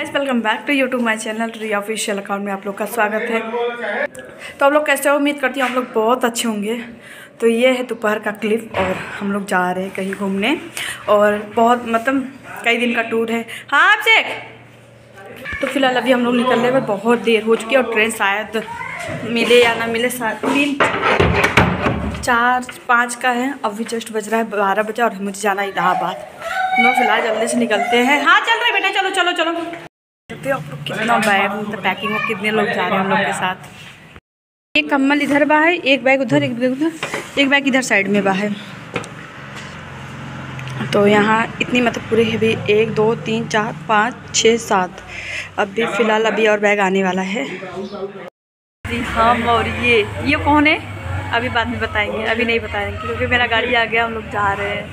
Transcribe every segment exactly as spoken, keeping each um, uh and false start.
Guys, welcome back to YouTube my channel Riya official account में आप लोग का स्वागत है। तो आप लोग कैसे हो? उम्मीद करती हूँ आप लोग बहुत अच्छे होंगे। तो ये है दोपहर का क्लिप और हम लोग जा रहे हैं कहीं घूमने और बहुत मतलब कई दिन का टूर है। हाँ आप चेक। तो फिलहाल अभी हम लोग निकलने में बहुत देर हो चुकी है और ट्रेन शायद मिले या ना मिले, तीन चार पाँच का है। अभी जस्ट बज रहा है बारह बजे और मुझे जाना है इलाहाबाद। हम लोग फिलहाल जल्दी से निकलते हैं। हाँ चल रहे बेटा, चलो चलो चलो। देखते हो आप लोग कितना बैग मतलब पैकिंग में कितने लोग जा रहे हैं हम लोग के साथ। एक कम्बल इधर बा है, एक बैग उधर, एक बैग उधर, एक बैग इधर साइड में बा है। तो यहाँ इतनी मतलब पूरे है भी एक दो तीन चार पाँच छः सात। अभी फ़िलहाल अभी और बैग आने वाला है। जी हम और ये ये कौन है अभी बाद में बताएंगे, अभी नहीं बताएंगे क्योंकि मेरा गाड़ी आ गया, हम लोग जा रहे हैं।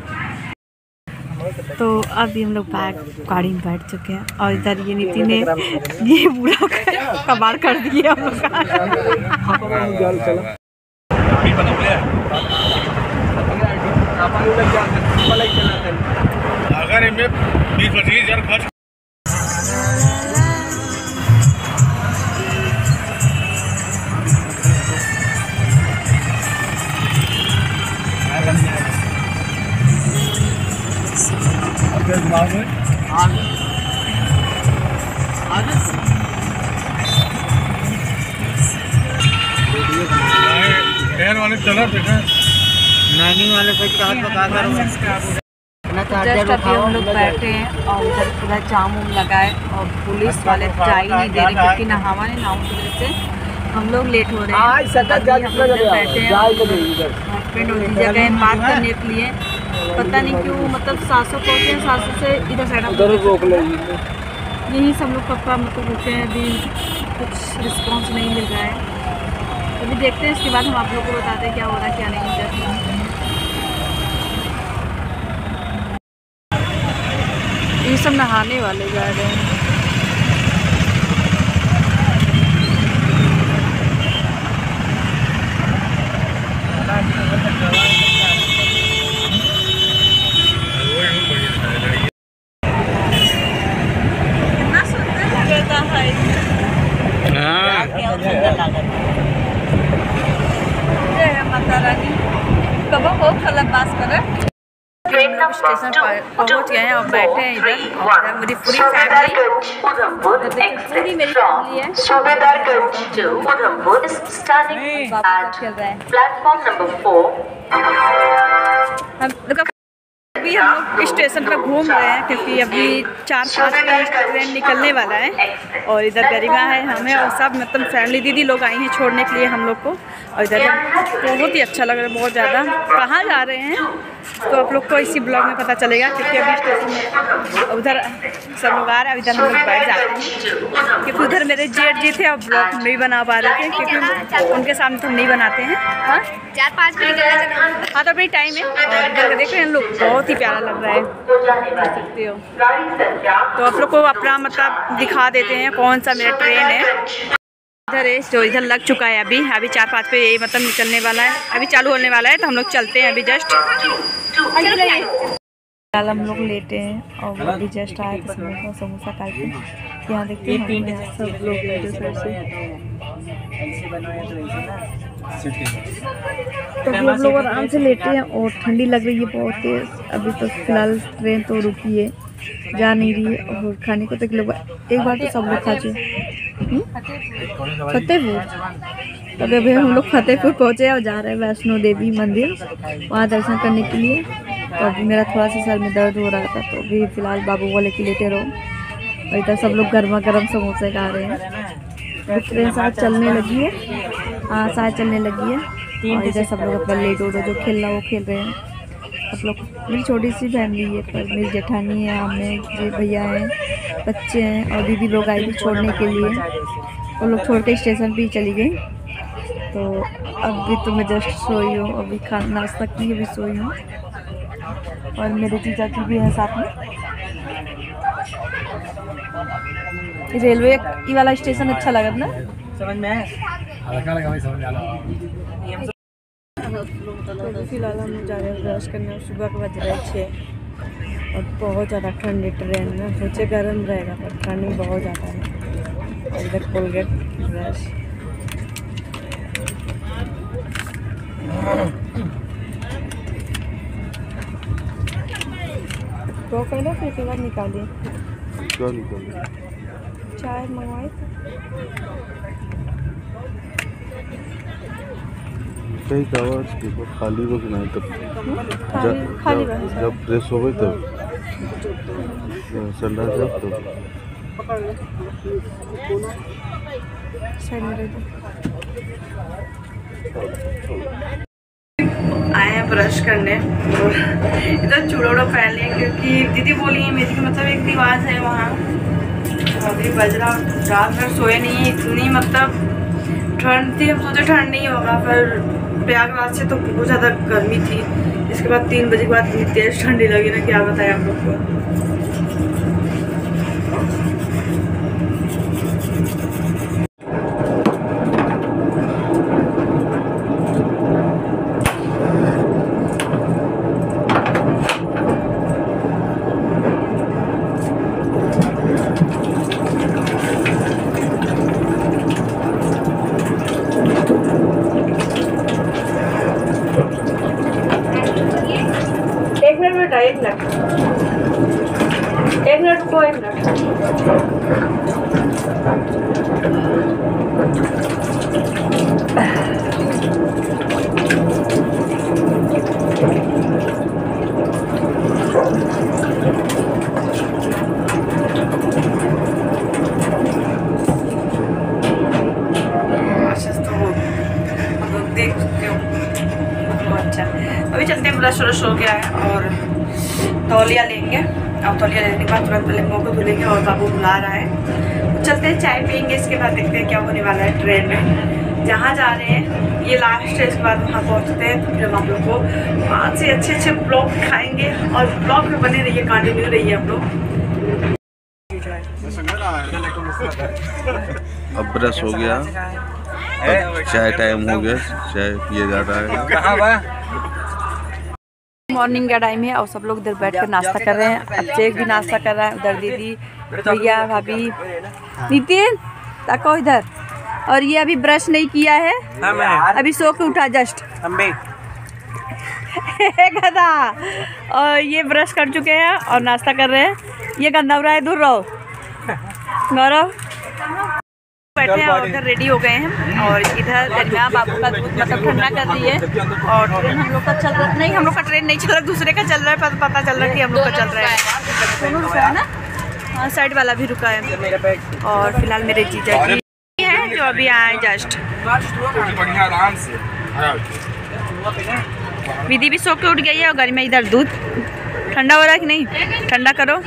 तो अभी हम लोग बैग गाड़ी में बैठ चुके हैं और इधर ये नीति ने ये पूरा कबाड़ कर दिया हम लोग का। अगर इनमें बीस पच्चीस हजार खर्च वाले चला देखा नानी वाले से चार्ज बता कर जस्ट अभी हम लोग बैठे हैं और उधर पूरा जाम उम लगा है और पुलिस वाले जा ही नहीं दे रहे क्योंकि नहावा नहीं नाव की वजह से हम लोग लेट हो रहे हैं। हम लोग बैठे हैं, हस्बैंड और जीजा गए बात करने के लिए, पता नहीं क्यों मतलब सासों पहुँचे हैं, सासों से इधर साइड रोक लेंगे। यही सब लोग पप्पा मतलब रुके हैं, अभी कुछ रिस्पॉन्स नहीं मिल रहा है। अभी देखते हैं, इसके बाद हम आप लोगों को बताते हैं क्या हो रहा है क्या नहीं हो रहा। ये सब नहाने वाले जा रहे हैं। कितना सुंदर लगता है। माता रानी कब बहुत खलब पास करे। स्टेशन पर पहुंच गए हैं और बैठे हैं इधर और मेरी पूरी फैमिली पूरी मेरी फैमिली है। Subedarganj to Udhampur starting at platform number four. हम अभी हम लोग स्टेशन पर घूम रहे हैं क्योंकि अभी चार पाँच का ट्रेन निकलने वाला है और इधर गरिमा है, हमें और सब मतलब फैमिली दीदी लोग आई हैं छोड़ने के लिए हम लोग को। और इधर बहुत ही अच्छा लग रहा है, बहुत ज़्यादा। कहाँ जा रहे हैं तो आप लोग को इसी ब्लॉग में पता चलेगा क्योंकि अभी स्टेशन में उधर सब लोग आ रहे हैं। इधर हम लोग बैठ जाते हैं क्योंकि उधर मेरे जेठ जी थे और ब्लॉग नहीं बना पा रहे थे क्योंकि उनके सामने तो हम नहीं बनाते हैं। हाँ चार पाँच मिनट हाँ तो अभी टाइम है और इधर देख रहे हैं हम लोग, बहुत ही प्यारा लग रहा है, देख सकते हो। तो आप लोग को अपना मतलब दिखा देते हैं कौन सा मेरा ट्रेन है। इधर है जो इधर लग चुका है, अभी अभी चार पाँच पे ये मतलब निकलने वाला है, अभी चालू होने वाला है। तो हम लोग चलते हैं अभी जस्ट। फिलहाल हम लोग लेटे हैं और अभी जस्ट आए तो समोसा समोसा खा के यहाँ देखते हैं हम यहाँ सब लोग लेटे सर से। तो हम लोग आराम से लेटे हैं और ठंडी लग रही है बहुत तेज। अभी तो फिलहाल ट्रेन तो रुकी है, जा नहीं रही है और खाने को तो लोग एक बार तो सब लोग खा चुके फतेहपुर। तभी अभी हम लोग फतेहपुर पहुँचे और जा रहे हैं वैष्णो देवी मंदिर वहाँ दर्शन करने के लिए। तो अभी मेरा थोड़ा सा सर में दर्द हो रहा था तो अभी फ़िलहाल बाबू बोले कि लेटे रहो। और इधर सब लोग गर्मा गर्म समोसे खा रहे हैं। ट्रेन शायद चलने लगी है, हाँ शायद चलने लगी है। और इधर सब लोग अपना लेडो जो खेल रहा वो खेल रहे हैं। सब लोग मेरी छोटी सी फैमिली है पर मेरी जेठानी है, हमें जी भैया हैं, बच्चे हैं और दीदी लोग आई थी छोड़ने के लिए। वो लोग छोड़ के स्टेशन पे ही चली गई। तो अभी तो मैं जस्ट सोई हूँ, अभी खाना नाश्ता की अभी सोई हूँ और मेरे जीजा जी भी है साथ में। रेलवे ये वाला स्टेशन अच्छा लगा ना, समझ में आया? तो फिलहाल हम जा रहे हैं ब्रश करने और सुबह के बज रहे छः और बहुत ज़्यादा ठंडी ट्रेन में, सोचे गर्म रहेगा पर ठंडी बहुत ज़्यादा है। और इधर कोलगेट ब्रश, तो पहले फिर के बाद निकालिए। क्या निकालिए? चाय मंगवाए थे। सही दवा खाली बस नहीं तब खाली खाली जब, बस जब फ्रेश हो गई तब संडा जब तब आए हैं ब्रश करने और इधर चूड़ा उड़ा पहन लिया क्योंकि दीदी बोली है मेरी मतलब एक रिवाज है वहाँ। अभी बज रहा, रात भर सोए नहीं, इतनी मतलब ठंड थी। हम सोचे ठंड नहीं होगा, फिर प्रयागराज से तो बहुत ज़्यादा गर्मी थी। इसके बाद तीन बजे के बाद इतनी तेज़ ठंडी लगी ना, क्या बताएं आप लोग को। एक मिनट बेटा, एक मिनट एक मिनट रुको, एक मिनट। देख सकते हो। अच्छा, अभी चलते हैं, ब्रश व्रश हो गया है और तौलिया लेंगे और तौलिया लेने के बाद तुरंत पहले मुँह को धुलेंगे और बाबू बुला रहा है। तो चलते हैं, चाय पियेंगे, इसके बाद देखते हैं क्या होने वाला है ट्रेन में। जहाँ जा रहे हैं ये लास्ट है, इसके बाद वहाँ पहुँचते हैं तो फिर हम लोग को वहाँ से अच्छे अच्छे ब्लॉग दिखाएंगे और ब्लॉग में बने रहिए, कंटिन्यू रहिए हम लोग। अब ब्रश हो गया, अब चाय टाइम हो गया, चाय पिए जा रहा है। मॉर्निंग का टाइम है और सब लोग इधर बैठ कर नाश्ता कर रहे हैं। अभिषेक भी नाश्ता कर रहा है, उधर दीदी, भैया, भाभी, नितिन ताको इधर। और ये अभी ब्रश नहीं किया है, अभी सो के उठा जस्ट गधा। और ये ब्रश कर चुके हैं और नाश्ता कर रहे हैं। ये गंदा हो रहा है, दूर रहो गौरव। बैठे हैं और उधर रेडी हो गए हैं और इधर गरिमा बाबू का दूध मतलब ठंडा कर दी है। और ट्रेन हम लोग का चल रहा नहीं, हम लोग का ट्रेन नहीं चल रहा, दूसरे का चल रहा है। पता पता चल रहा है कि हम लोग का चल रहा है। दोनों रुका है ना, हाँ साइड वाला भी रुका है। और फिलहाल मेरे जीजा जी हैं जो अभी आए जस्ट। विधि भी सो के उठ गई है और गरिमा इधर दूध ठंडा हो रहा है कि नहीं, ठंडा करो।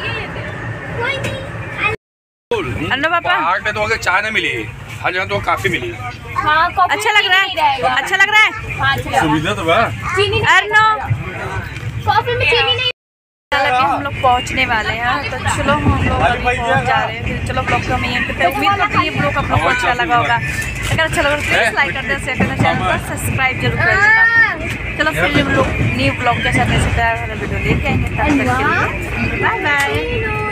अन्नो पापा पहाड़ पे तो अगर चाय नहीं मिली, हर जगह तो काफी मिली। हाँ, अच्छा लग रहा है, अच्छा लग रहा है। हाँ, अच्छा सुविधा तो बा। चीनी अर्नो कॉफी में चीनी नहीं। लगे हम लोग पहुंचने वाले हैं, तो चलो हम लोग अभी पहुंच जा रहे हैं। फिर चलो ब्लॉग को मैं यहीं पे उम्मीद करती हूँ ये ब्लॉग आप लोग को अच्छा लगा होगा। अगर अच्छा लगा तो प्लीज़ लाइक कर देना, शेयर करना, चैनल पर सब्सक्राइब जरूर कर देना। चलो फिर हम लोग न्यू ब्लॉग के साथ ऐसे प्यार वाला वीडियो लेके आएंगे। तब तक के लिए बाय बाय।